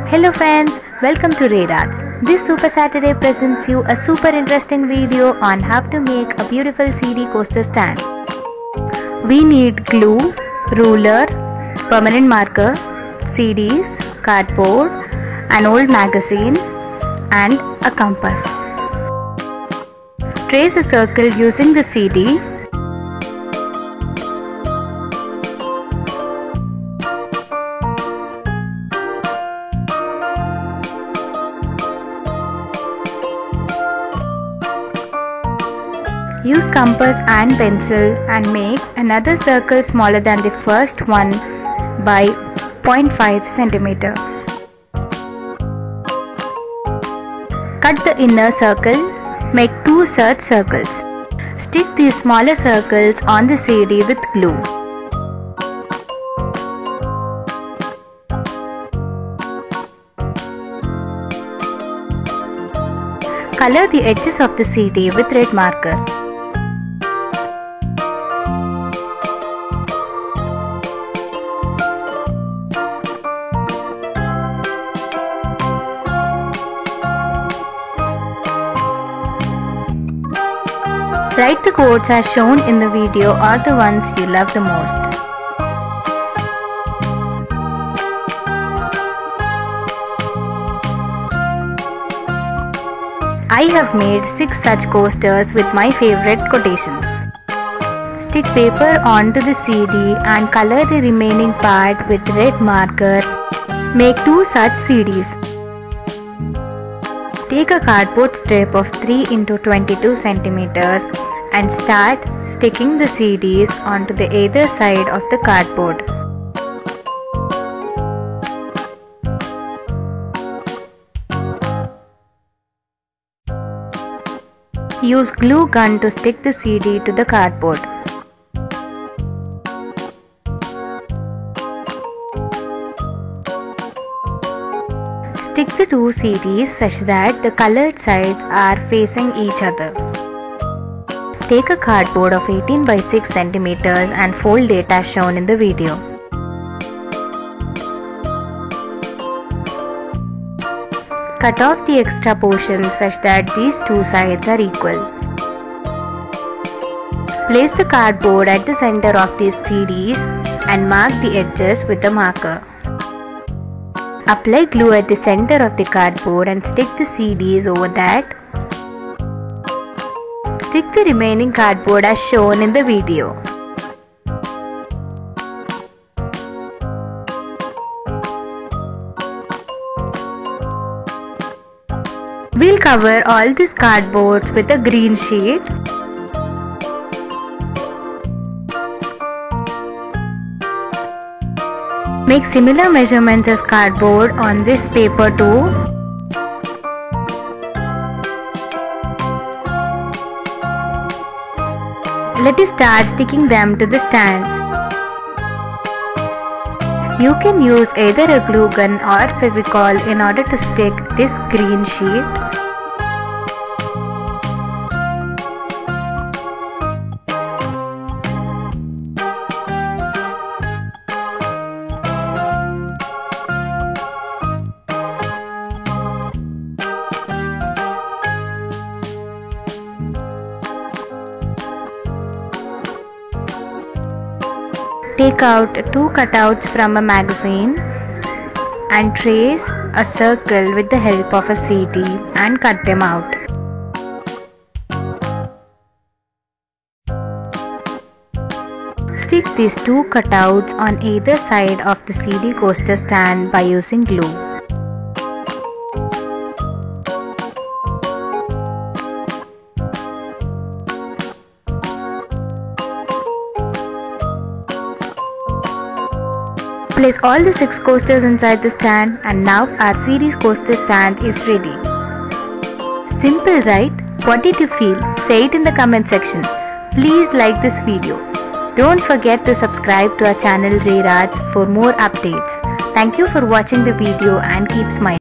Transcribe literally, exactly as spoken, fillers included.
Hello friends, welcome to Ray Arts. This Super Saturday presents you a super interesting video on how to make a beautiful C D coaster stand. We need glue, ruler, permanent marker, C Ds, cardboard, an old magazine and a compass. Trace a circle using the C D. Use compass and pencil and make another circle smaller than the first one by zero point five centimeter. Cut the inner circle. Make two such circles. Stick these smaller circles on the C D with glue. Color the edges of the C D with red marker. Write the codes as shown in the video or the ones you love the most. I have made six such coasters with my favorite quotations. Stick paper onto the C D and color the remaining part with red marker. Make two such C Ds. Take a cardboard strip of three into twenty-two centimeters and start sticking the C Ds onto the either side of the cardboard. Use glue gun to stick the C D to the cardboard. Stick the two C Ds such that the colored sides are facing each other. Take a cardboard of eighteen by six centimeters and fold it as shown in the video. Cut off the extra portion such that these two sides are equal. Place the cardboard at the center of these C Ds and mark the edges with a marker. Apply glue at the center of the cardboard and stick the C Ds over that. Stick the remaining cardboard as shown in the video. We'll cover all these cardboards with a green sheet. Make similar measurements as cardboard on this paper too. Let us start sticking them to the stand. You can use either a glue gun or Fevicol in order to stick this green sheet. Take out two cutouts from a magazine and trace a circle with the help of a C D and cut them out. Stick these two cutouts on either side of the C D coaster stand by using glue. Place all the six coasters inside the stand and now our C D coaster stand is ready. Simple, right? What did you feel? Say it in the comment section. Please like this video. Don't forget to subscribe to our channel Ray Arts for more updates. Thank you for watching the video and keep smiling.